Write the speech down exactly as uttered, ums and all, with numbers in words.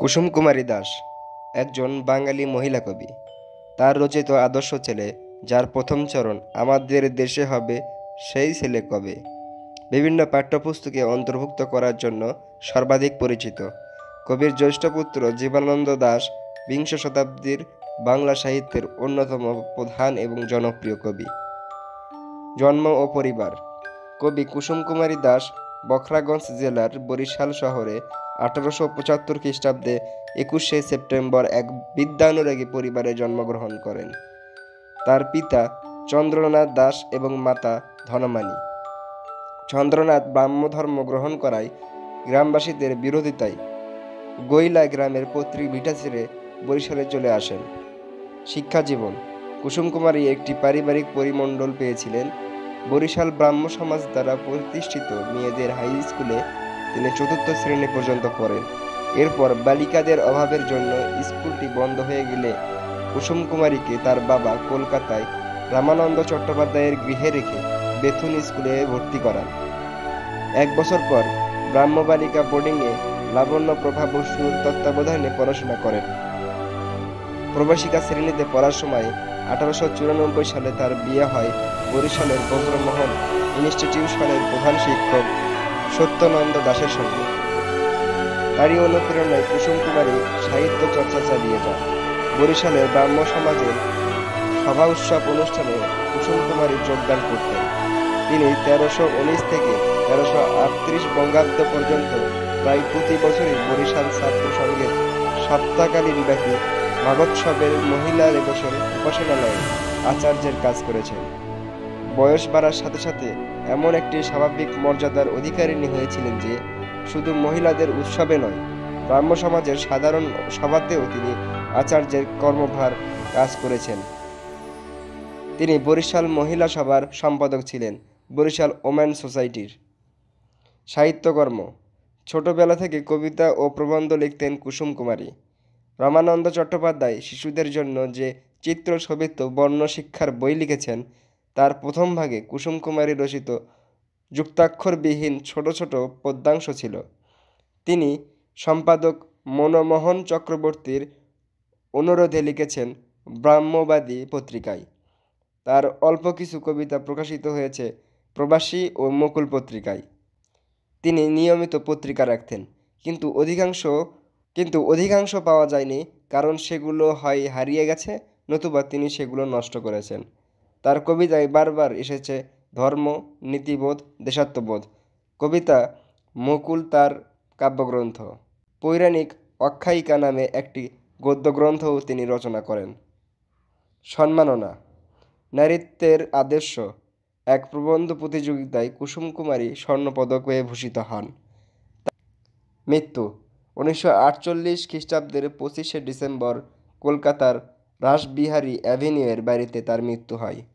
কুসুম কুমারী দাস একজন বাঙালি মহিলা কবি। তার রচিত আদর্শ ছেলে, যার প্রথম চরণ আমাদের দেশে হবে সেই ছেলে কবে বিভিন্ন পাঠ্যপুস্তকে অন্তর্ভুক্ত করার জন্য সর্বাধিক পরিচিত। কবির জ্যেষ্ঠ পুত্র জীবনানন্দ দাশ বিংশ শতাব্দীর বাংলা সাহিত্যের অন্যতম প্রধান এবং জনপ্রিয় কবি। জন্ম ও পরিবার। কবি কুসুম কুমারী দাস বখরাগঞ্জ জেলার বরিশাল শহরে আঠারোশো পঁচাত্তর খ্রিস্টাব্দে একুশে সেপ্টেম্বর এক বিদ্যানুরাগী পরিবারে জন্মগ্রহণ করেন। তার পিতা চন্দ্রনাথ দাস এবং মাতা ধনমানী। চন্দ্রনাথ ব্রাহ্মধর্ম গ্রহণ করায় গ্রামবাসীদের বিরোধিতায় গৈলা গ্রামের পৈতৃক ভিটা ছেড়ে বরিশালে চলে আসেন। শিক্ষা জীবন। কুসুম কুমারী একটি পারিবারিক পরিমণ্ডল পেয়েছিলেন। বরিশাল ব্রাহ্ম সমাজ দ্বারা প্রতিষ্ঠিত মেয়েদের হাই স্কুলে তিনি চতুর্থ শ্রেণী পর্যন্ত পড়েন। এরপর বালিকাদের অভাবের জন্য স্কুলটি বন্ধ হয়ে গেলে কুসুম কুমারীকে তার বাবা কলকাতায় রামানন্দ চট্টোপাধ্যায়ের গৃহে রেখে বেথুন স্কুলে ভর্তি করান। এক বছর পর ব্রাহ্ম বালিকা বোর্ডিংয়ে লাবণ্য প্রভা বসুর তত্ত্বাবধানে পড়াশোনা করেন। প্রবাসিকা শ্রেণীতে পড়ার সময় আঠারোশো চুরানব্বই সালে তার বিয়ে হয় বরিশালের বজ্রমোহন ইনস্টিটিউশনের প্রধান শিক্ষক সত্যনন্দ দাসের সঙ্গে। তারই অনুপ্রেরণায় কুসুম কুমারী সাহিত্য চর্চা চালিয়ে যান। বরিশালের ব্রাহ্ম সমাজের সভা উৎসব অনুষ্ঠানে কুসুম কুমারী যোগদান করতেন। তিনি তেরোশো উনিশ থেকে তেরোশো আটত্রিশ বঙ্গাব্দ পর্যন্ত প্রায় প্রতি বছরই বরিশাল ছাত্র সংঘের সপ্তাহকালীন ব্যাপী মহোৎসবের মহিলা দিবসের উপাসনালয়ে আচার্যের কাজ করেছেন। বয়স বাড়ার সাথে সাথে এমন একটি স্বাভাবিক মর্যাদার অধিকারিণী হয়েছিলেন যে শুধু মহিলাদের উৎসবে নয়, ব্রাহ্ম সমাজের সাধারণ সভাতেও তিনি আচার্যের কর্মভার কাজ করেছেন। তিনি বরিশাল মহিলা সভার সম্পাদক ছিলেন। বরিশাল ওমেন সোসাইটির সাহিত্যকর্ম। ছোটবেলা থেকে কবিতা ও প্রবন্ধ লিখতেন কুসুম কুমারী। রামানন্দ চট্টোপাধ্যায় শিশুদের জন্য যে চিত্র ছবিত বর্ণ শিক্ষার বই লিখেছেন, তার প্রথম ভাগে কুসুম কুমারী রচিত যুক্তাক্ষরবিহীন ছোট ছোট পদ্যাংশ ছিল। তিনি সম্পাদক মনমোহন চক্রবর্তীর অনুরোধে লিখেছেন ব্রাহ্মবাদী পত্রিকায়। তার অল্প কিছু কবিতা প্রকাশিত হয়েছে প্রবাসী ও মুকুল পত্রিকায়। তিনি নিয়মিত পত্রিকা রাখতেন, কিন্তু অধিকাংশ কিন্তু অধিকাংশ পাওয়া যায়নি, কারণ সেগুলো হয় হারিয়ে গেছে, নতুবা তিনি সেগুলো নষ্ট করেছেন। তার কবিতায় বারবার এসেছে ধর্ম, নীতিবোধ, দেশাত্মবোধ। কবিতা মুকুল তার কাব্যগ্রন্থ। পৌরাণিক আখ্যায়িকা নামে একটি গদ্যগ্রন্থও তিনি রচনা করেন। সম্মাননা। নারীত্বের আদর্শ এক প্রবন্ধ প্রতিযোগিতায় কুসুম কুমারী স্বর্ণপদক পেয়ে ভূষিত হন। মৃত্যু উনিশশো আটচল্লিশ খ্রিস্টাব্দের পঁচিশে ডিসেম্বর কলকাতার রাসবিহারী অ্যাভিনিউয়ের বাড়িতে তার মৃত্যু হয়।